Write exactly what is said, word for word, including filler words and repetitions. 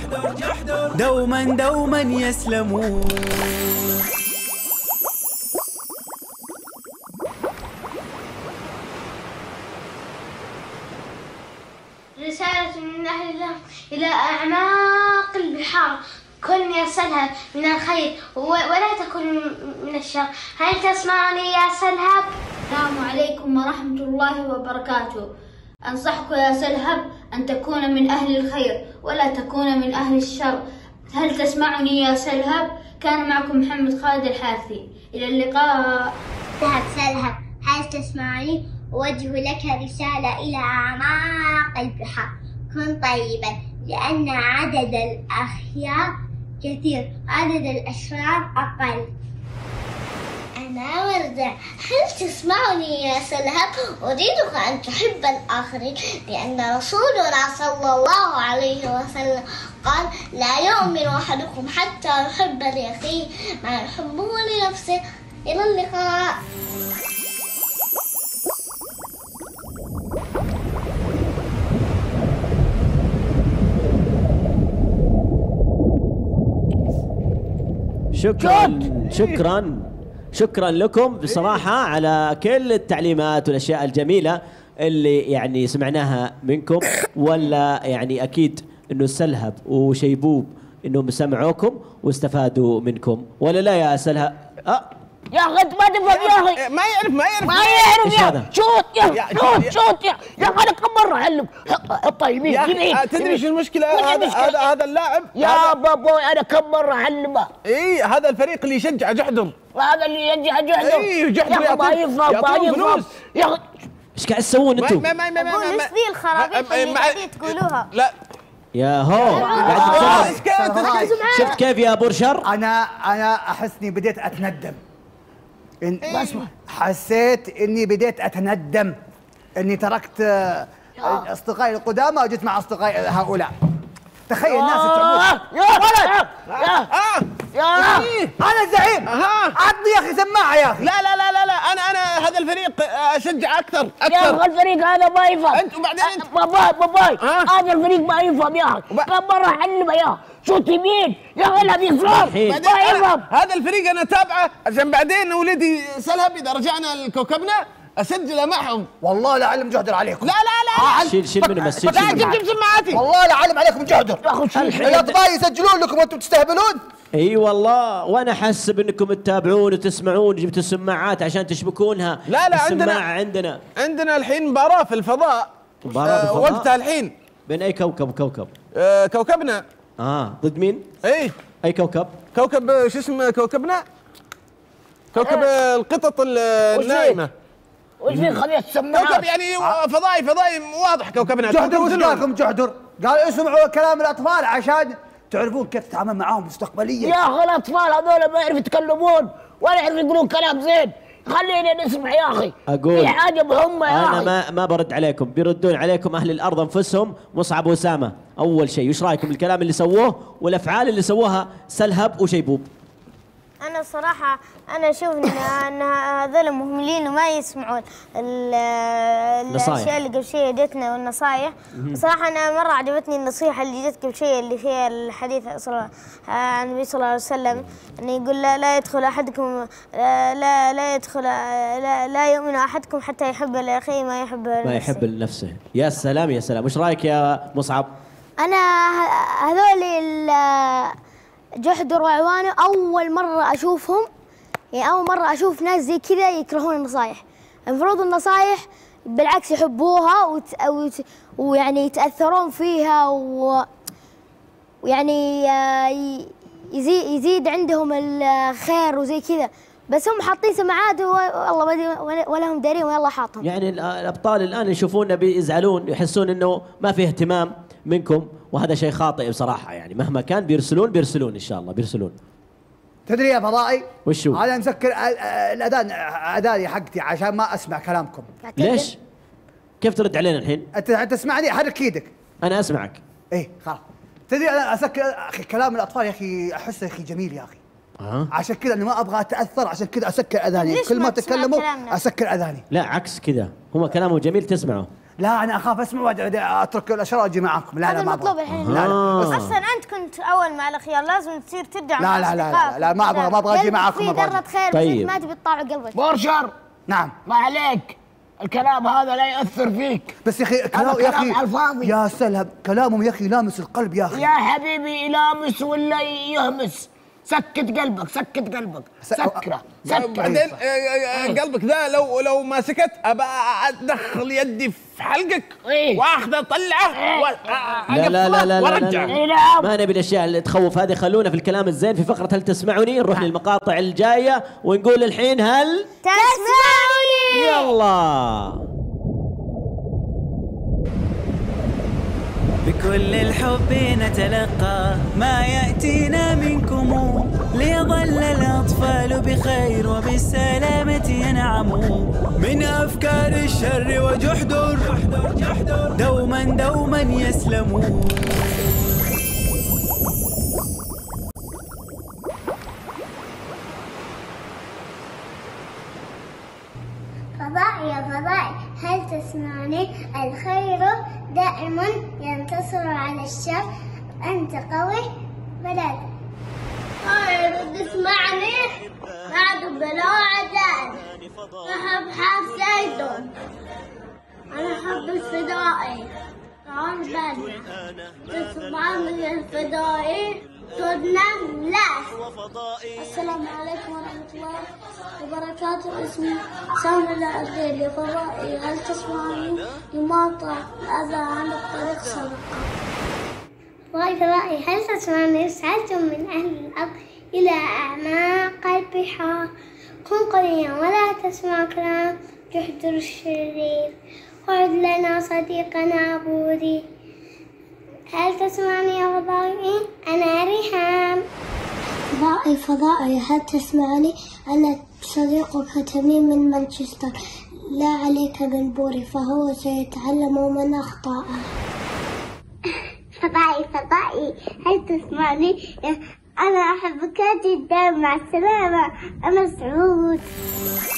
دوما دوما يسلمون. رسالة من أهل الله إلى أعماق البحار، كن يا سلهب من الخير ولا تكن من الشر. هل تسمعني يا سلهب؟ السلام عليكم ورحمة الله وبركاته. أنصحك يا سلهب أن تكون من أهل الخير ولا تكون من أهل الشر. هل تسمعني يا سلهب؟ كان معكم محمد خالد الحارثي، إلى اللقاء. سلهب سلهب هل تسمعني؟ أوجه لك رسالة إلى أعماق البحار، كن طيبا لأن عدد الأخيار كثير، عدد الأشرار أقل. أنا وردة، هل تسمعني يا سلهب؟ أريدك أن تحب الآخرين، لأن رسولنا صلى الله عليه وسلم قال: لا يؤمن أحدكم حتى يحب لأخيه ما يحبه لنفسه. إلى اللقاء. شكرا شكرا شكرا لكم بصراحة على كل التعليمات والأشياء الجميلة اللي يعني سمعناها منكم، ولا يعني أكيد إنه سلهب وشيبوب إنهم سمعوكم واستفادوا منكم، ولا لا يا سلهب؟ أه يا اخي انت ما تفهم يا اخي. ما يعرف ما يعرف ما يعرف يا هذا؟ شوت يا شوت شوت يا يا اخي انا كم مره اعلم. حطها يمين يمين. تدري ايش المشكلة؟ هذا هذا هذا اللاعب يا بابوي انا كم مره اعلمه. اي هذا الفريق اللي يشجع جحدر، هذا اللي يشجع جحدر. اي جحدر يا اخي ما يفهم ما يفهم يا اخي. ايش قاعد تسوون انتم؟ ما ما ما ما قول ايش ذي الخرابيط اللي قاعدين تقولوها؟ لا يا هو قاعد تتكلم. شفت كيف يا برشر؟ انا انا احسني بديت اتندم. إن حسيت اني بديت اتندم اني تركت اصدقائي القدامى وجيت مع اصدقائي هؤلاء. تخيل الناس تعبون. يا ولد يا يا انا الزعيم. عطني يا اخي سماعه يا اخي. لا لا لا لا لا انا انا هذا الفريق اشجع اكثر يا اكثر. اخي الفريق هذا ما يفهم. انت وبعدين انت باباي باباي هذا الفريق ما يفهم يا اخي. كم مره اعلمه يا اخي. شوت يمين يا اخي لا بيفهم ما يفهم. هذا الفريق انا اتابعه عشان بعدين ولدي سلهب اذا رجعنا لكوكبنا اسجله معهم. والله لا اعلم جهدر عليكم. لا لا لا شيل شيل منه بس. شيل لا جيب جيب سماعاتي. والله لا اعلم عليكم جهدر. يا اخي الاطباء يسجلون لكم وانتم تستهبلون. اي والله وانا احسب انكم تتابعون وتسمعون، جبتوا السماعات عشان تشبكونها. لا لا عندنا عندنا عندنا الحين مباراة في الفضاء. مباراة في الفضاء وقتها الحين. بين اي كوكب وكوكب؟ آه كوكبنا. اه ضد مين؟ اي اي كوكب؟ كوكب شو اسمه كوكبنا؟ كوكب القطط النائمة. وش في خليت السماعات؟ كوكب يعني فضائي فضائي واضح كوكبنا. جهدر وش قال لكم جهدر؟ قال اسمعوا كلام الاطفال عشان تعرفون كيف تتعامل معاهم مستقبليا. يا اخي الاطفال هذول ما يعرفوا يتكلمون ولا يعرفوا يقولون كلام زين، خلينا نسمع يا اخي. اقول في حاجه مهمه يا انا اخي. ما ما برد عليكم، بيردون عليكم اهل الارض انفسهم. مصعب واسامه اول شيء، وش رايكم بالكلام اللي سووه والافعال اللي سووها سلهب وشيبوب؟ أنا صراحة أنا أشوف إن إن هذول مهملين وما يسمعون الأشياء اللي قبل شيء جتنا والنصايح. صراحة أنا مرة عجبتني النصيحة اللي جت قبل شيء اللي فيها الحديث صلى عن النبي صلى الله عليه وسلم، إنه يقول لا, لا يدخل أحدكم لا لا يدخل لا, لا يؤمن أحدكم حتى يحب لأخيه ما يحب لنفسه. ما يحب لنفسه. يا سلام يا سلام. وش رايك يا مصعب؟ أنا هذول جحدر وعوانه أول مرة أشوفهم، يعني أول مرة أشوف ناس زي كذا يكرهون النصايح. المفروض النصايح بالعكس يحبوها وت... وت... ويعني يتأثرون فيها و... ويعني يزيد يزيد عندهم الخير وزي كذا، بس هم حاطين سماعات والله ولا هم دارين ويلا حاطهم. يعني الأبطال الآن يشوفونا بيزعلون، يحسون إنه ما في اهتمام منكم، وهذا شيء خاطئ بصراحة. يعني مهما كان بيرسلون بيرسلون إن شاء الله بيرسلون. تدري يا فضائي وشو؟ أنا مسكر الأذان أذاني حقتي عشان ما أسمع كلامكم. ليش؟ كيف ترد علينا الحين؟ أنت تسمعني حرك إيدك. أنا أسمعك. إيه خلاص. تدري أنا أسكر أخي كلام الأطفال يا أخي أحسه يا أخي جميل يا أخي. أه؟ عشان كذا أنا ما أبغى أتأثر، عشان كذا أسكر أذاني، كل ما تكلموا أسكر أذاني. لا عكس كذا، هم كلامه جميل تسمعه. لا انا اخاف اسمع واترك الاشرار اجي معاكم. لا لا ما المطلوب الحين. لا لا اصلا انت كنت أنت أول مع الأخيار، لازم تصير تدعم لا لا لا لا, لا ما أبغى ما أبغى أجي معاكم في ذرة خير طيب. ما تبي تطلع قلبك. بورشر نعم ما عليك، الكلام هذا لا يأثر فيك. بس يا أخي كلام يا أخي الفاضي. يا سلهب كلامهم يا أخي لامس القلب يا أخي. يا حبيبي يلامس ولا يهمس، سكت قلبك سكت قلبك سكره سكره. بعدين قلبك ذا لو لو ما سكت ابى ادخل يدي في حلقك إيه؟ واخذ اطلعه لا لا لا لا, وارجع. لا, لا. ما نبي الاشياء اللي تخوف هذه، خلونا في الكلام الزين في فقره هل تسمعني. نروح للمقاطع الجايه ونقول الحين هل تسمعني. يلا. بكل الحب نتلقى ما يأتينا منكم ليظل الأطفال بخير وبالسلامة ينعموا من أفكار الشر وجحدر دوما دوما يسلموا. فضائي يا فضائي هل تسمعني؟ الخير دائما ينتصر على الشر، أنت قوي فلا تسمعني. تسمعني بعد بلا عدد أحب حسيتم، أنا أحب الفضائي تعال بالنا تسمعني الفضائي تنام لا. السلام عليكم ورحمة الله وبركاته. اسمي سامي العقيل يا فضائي هل تسمعني؟ يماطع الأذى عن الطريق صدقة. فضائي فضائي هل تسمعني؟ سعدتم من أهل الأرض إلى أعماق البحار، كن قويا ولا تسمع كلام جحدر الشرير، وعد لنا صديقنا عبودي. هل تسمعني يا فضائي؟ أنا ريحان. فضائي فضائي هل تسمعني؟ أنا صديقك تميم من مانشستر، لا عليك بالبوري فهو سيتعلم من أخطأه. فضائي فضائي هل تسمعني؟ أنا أحبك جدا، مع السلامة. أنا سعود.